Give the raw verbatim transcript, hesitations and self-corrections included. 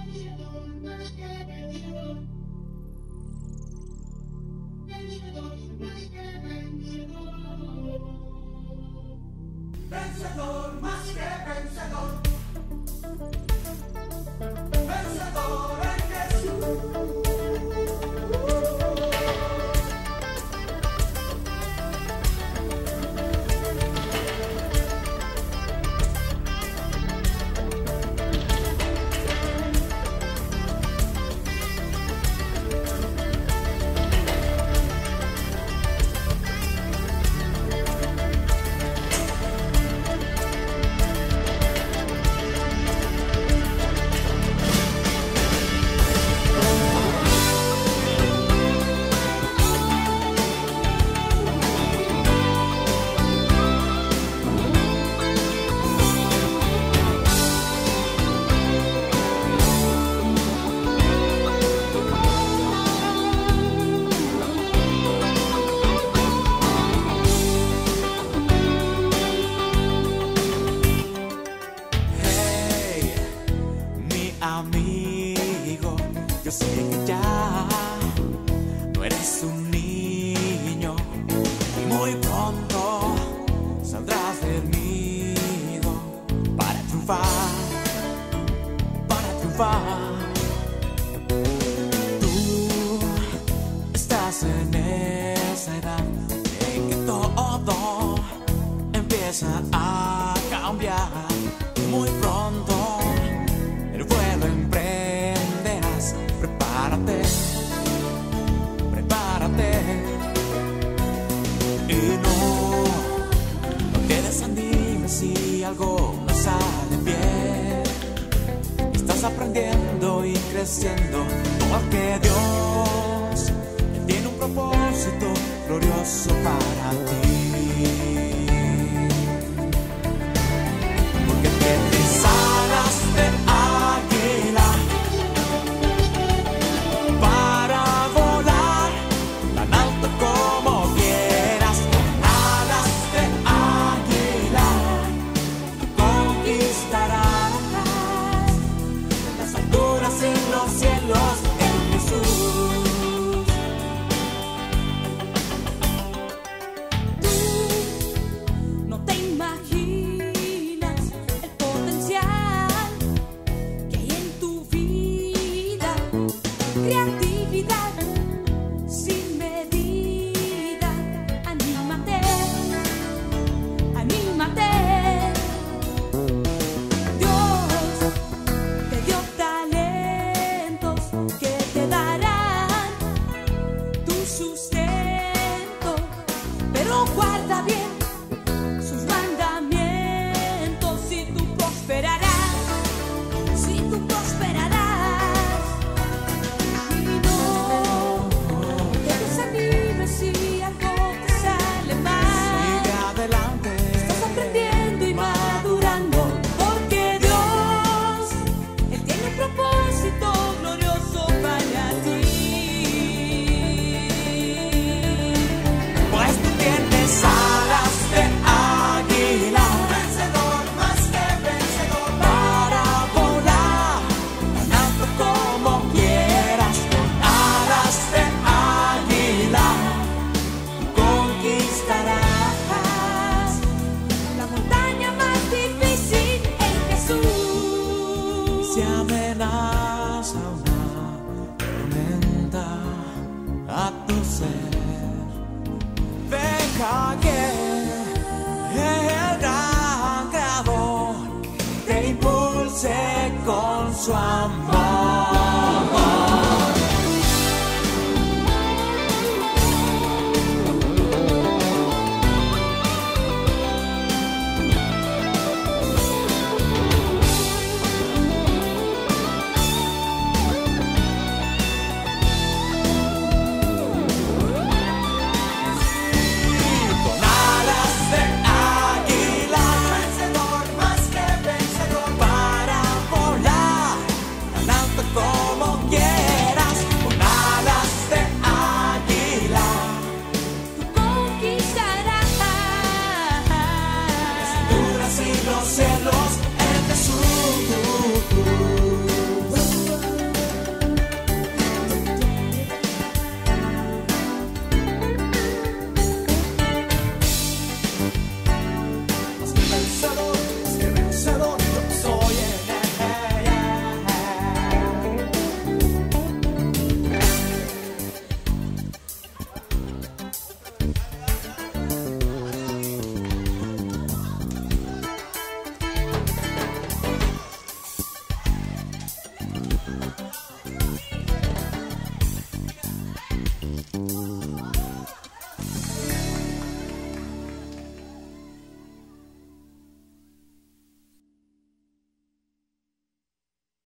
Vencedor más que vencedor, vencedor en Jesús. Amigo, yo sé que ya no eres un niño y muy pronto saldrás del nido para triunfar, para triunfar. Tú estás en esa edad en que todo empieza a cambiar muy pronto. Emprenderás, prepárate, prepárate y no, no te desanimes si algo no sale bien. Estás aprendiendo y creciendo porque Dios Él tiene un propósito glorioso para ti. Porque tienes alas de con su amor. Cielo